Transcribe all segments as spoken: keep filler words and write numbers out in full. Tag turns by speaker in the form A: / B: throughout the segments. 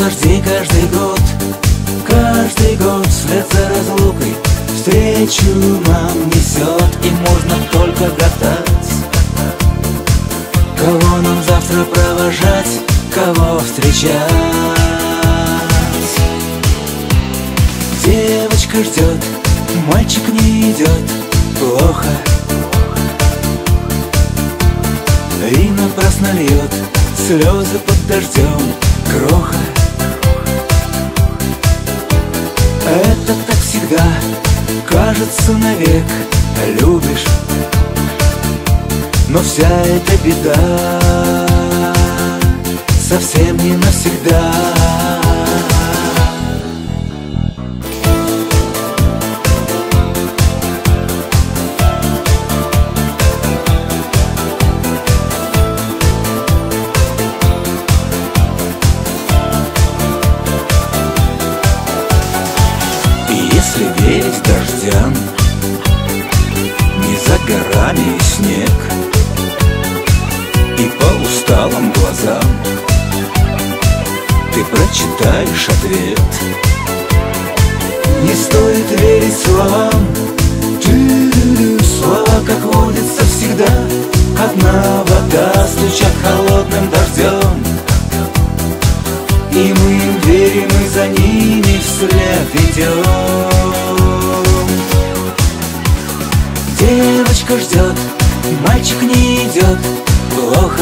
A: дожди каждый год, каждый год вслед за разлукой встречу нам несет, и можно только гадать, кого нам завтра провожать, кого встречать. Девочка ждет, мальчик не идет, плохо, и напрасно льет слезы под дождем, кроха. Это так всегда, кажется, навек любишь, но вся эта беда совсем не навсегда. Если верить дождям, не за горами и снег, и по усталым глазам ты прочитаешь ответ. Не стоит верить словам, слова, как водится, всегда одна вода, стучат холодным дождем, и мы им верим, и за ними вслед идем. Девочка ждет, мальчик не идет, плохо,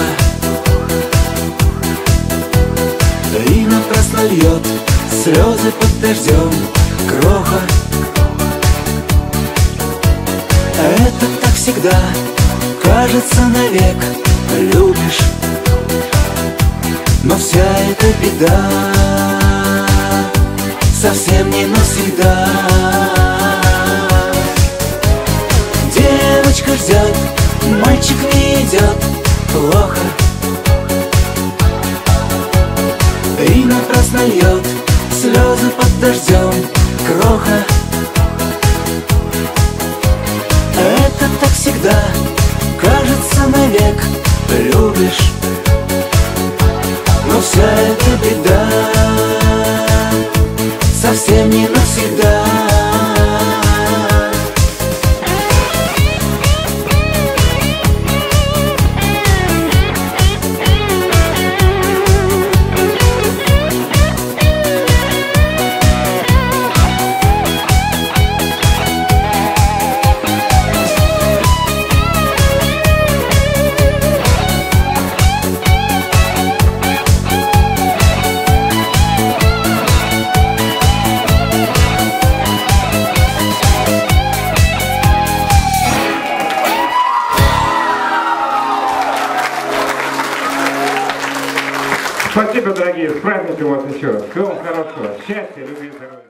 A: и напрасно льет слезы под дождем, кроха. Это так всегда, кажется, навек любишь, но вся эта беда совсем не навсегда. Девочка ждет, мальчик не идет, плохо, и напрасно льет слезы под дождем, кроха. Это так всегда, кажется, навек любишь, но вся эта беда совсем не навсегда.
B: Спасибо, дорогие, с праздником вас еще раз. Всего вам хорошего, счастья, любви, здоровья.